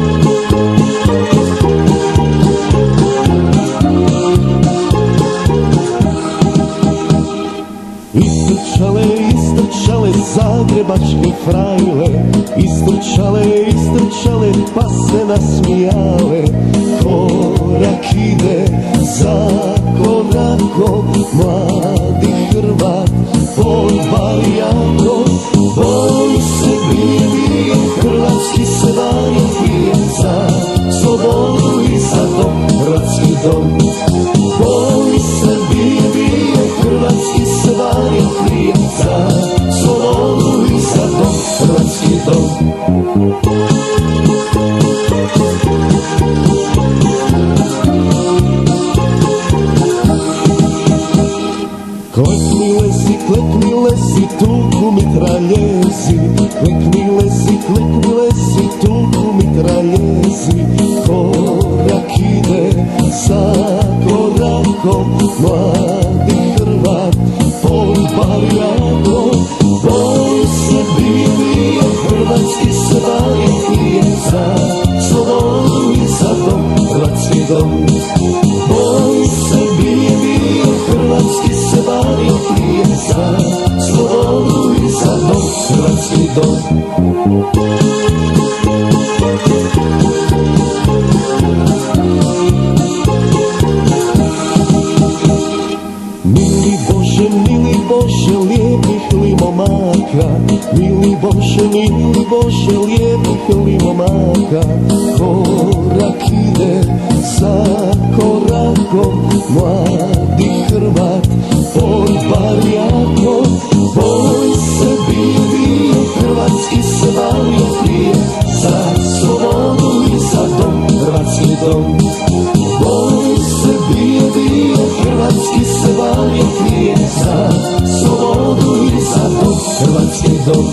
Istrčale zagrebačke frajle, istrčale pa se nasmijale. Korak ide za korakom mladi Hrvat pod barjakom. Boji se bije, hrvatski se vanje pije za slobodu i za dom, hrvatski dom. Boji se bije, hrvatski se vanje pije za slobodu i za dom, hrvatski dom. Klekni lesi, tuku mitraljezi, klekni lesi, tuku mitraljezi. Korak ide za korakom mladi Hrvat pod barjakom. Boji se bije, hrvatski se vanje pije za slobodu i za dom, hrvatski dom. Boji se bije, hrvatski se vanje pije za slobodu i za dom, hrvatski dom. Mili Bože, lijepih li momaka, mili Bože, lijepih li momaka. Korak ide za korakom mladi Hrvat pod barjakom. Boji se bije, hrvatski se vanje pije za slobodu i za dom, hrvatski dom. Boji se bije, hrvatski se vanje pije za slobodu i za dom, hrvatski dom.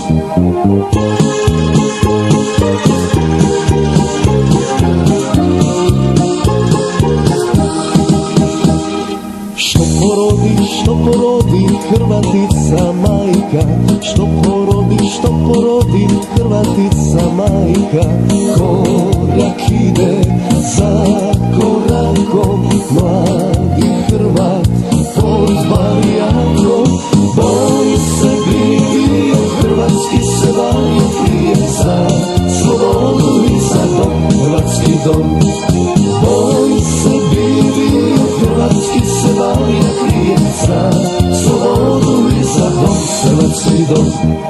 Što porodi Hrvatica majka, što porodi Hrvatica majka. Korak ide za korakom mladi Hrvat pod barjakom. Boji se bije, hrvatski se vanje pije za slobodu i za dom, hrvatski dom. Boji se bije, hrvatski se vanje pije za slobodu i za dom, hrvatski dom.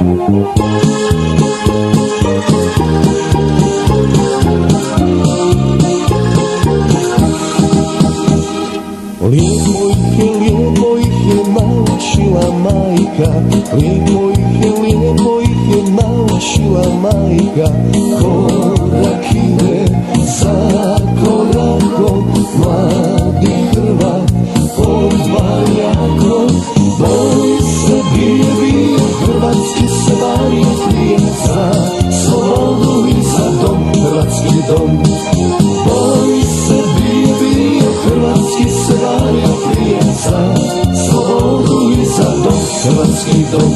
Lijepo ih je naučila majka, lijepo ih je naučila majka. Korak ide za korakom mladi Hrvat pod barjakom. Boji se bije, hrvatski se vanje pije za slobodu i za dom, hrvatski dom. Boji se bije, hrvatski se vanje pije za slobodu i za dom, hrvatski dom.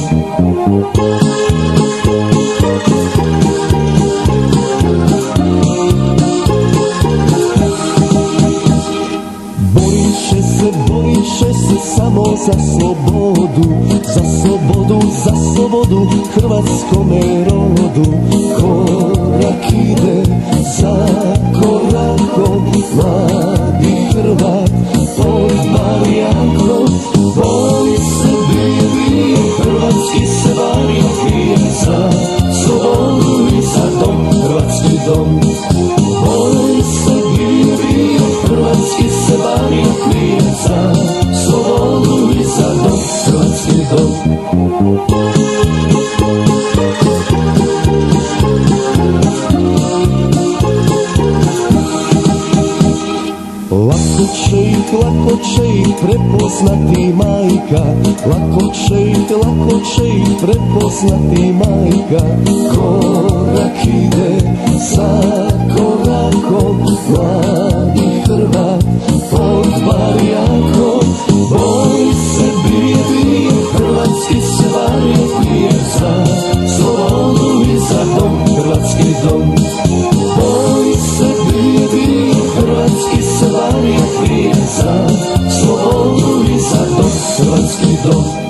Borit će se samo za slobodu, za slobodu hrvatskome rodu. Korak ide za korakom mladi Hrvat pod barjakom. Boji se bije, hrvatski se vanje pije za slobodu i za dom, hrvatski dom. Boji se bije, hrvatski se vanje pije za slobodu i za dom, hrvatski dom. Lako će ih prepoznati majka, lako će ih prepoznati majka. Korak ide za korakom mladi Hrvat pod barjakom. Boji se bije, hrvatski se vanje pije za slobodu i za dom, hrvatski dom. Boji mudrost